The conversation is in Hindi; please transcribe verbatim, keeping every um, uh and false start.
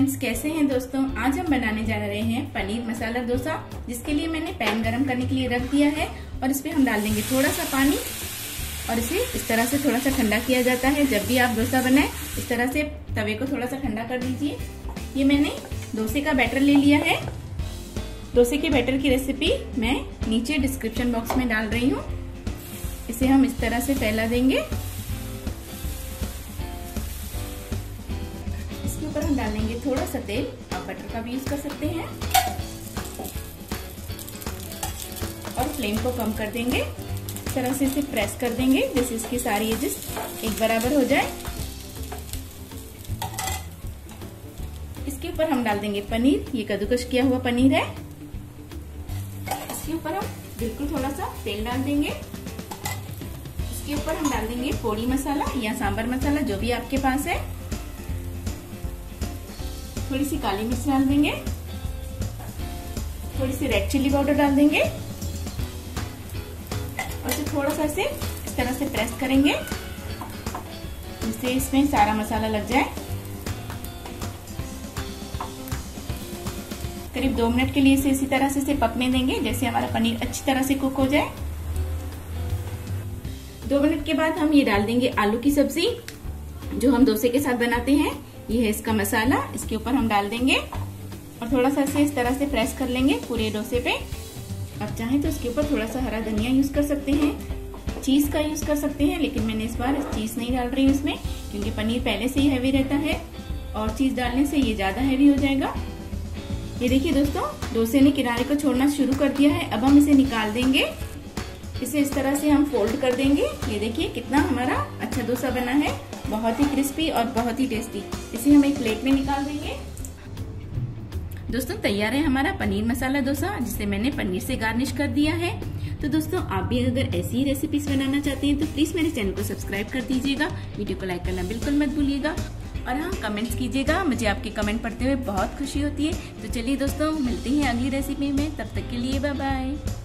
फ्रेंड्स, कैसे हैं दोस्तों। आज हम बनाने जा रहे हैं पनीर मसाला डोसा, जिसके लिए मैंने पैन गरम करने के लिए रख दिया है और इसमें हम डाल देंगे थोड़ा सा पानी और इसे इस तरह से थोड़ा सा ठंडा किया जाता है। जब भी आप डोसा बनाएं इस तरह से तवे को थोड़ा सा ठंडा कर दीजिए। ये मैंने डोसे का बैटर ले लिया है। डोसे के बैटर की रेसिपी मैं नीचे डिस्क्रिप्शन बॉक्स में डाल रही हूँ। इसे हम इस तरह से फैला देंगे। इसके ऊपर हम डालेंगे थोड़ा सा तेल, आप बटर का भी यूज कर सकते हैं और फ्लेम को कम कर देंगे। इस तरह से इसे प्रेस कर देंगे जैसे इसकी सारी एजेस एक बराबर हो जाए। इसके ऊपर हम डाल देंगे पनीर। ये कद्दूकस किया हुआ पनीर है। इसके ऊपर हम बिल्कुल थोड़ा सा तेल डाल देंगे। इसके ऊपर हम डाल देंगे पोड़ी मसाला या सांबर मसाला, जो भी आपके पास है। थोड़ी सी काली मिर्च डाल देंगे, थोड़ी सी रेड चिल्ली पाउडर डाल देंगे और इसे थोड़ा सा इसे इस तरह से प्रेस करेंगे जिससे इसमें सारा मसाला लग जाए। करीब दो मिनट के लिए इसे इसी तरह से इसे पकने देंगे जैसे हमारा पनीर अच्छी तरह से कुक हो जाए। दो मिनट के बाद हम ये डाल देंगे आलू की सब्जी जो हम डोसे के साथ बनाते हैं। ये है इसका मसाला, इसके ऊपर हम डाल देंगे और थोड़ा सा इसे इस तरह से प्रेस कर लेंगे पूरे डोसे पे। आप चाहें तो इसके ऊपर थोड़ा सा हरा धनिया यूज कर सकते हैं, चीज का यूज कर सकते हैं, लेकिन मैंने इस बार चीज नहीं डाल रही हूँ इसमें क्योंकि पनीर पहले से ही हैवी रहता है और चीज डालने से ये ज्यादा हैवी हो जाएगा। ये देखिए दोस्तों, डोसे ने किनारे को छोड़ना शुरू कर दिया है। अब हम इसे निकाल देंगे। इसे इस तरह से हम फोल्ड कर देंगे। ये देखिए कितना हमारा अच्छा डोसा बना है, बहुत ही क्रिस्पी और बहुत ही टेस्टी। इसे हम एक प्लेट में निकाल देंगे। दोस्तों तैयार है हमारा पनीर मसाला डोसा, जिसे मैंने पनीर से गार्निश कर दिया है। तो दोस्तों आप भी अगर ऐसी ही रेसिपीज बनाना चाहते हैं तो प्लीज मेरे चैनल को सब्सक्राइब कर दीजिएगा। वीडियो को लाइक करना बिल्कुल मत भूलिएगा और हाँ, कमेंट्स कीजिएगा। मुझे आपके कमेंट पढ़ते हुए बहुत खुशी होती है। तो चलिए दोस्तों, मिलते हैं अगली रेसिपी में। तब तक के लिए बाय बाय।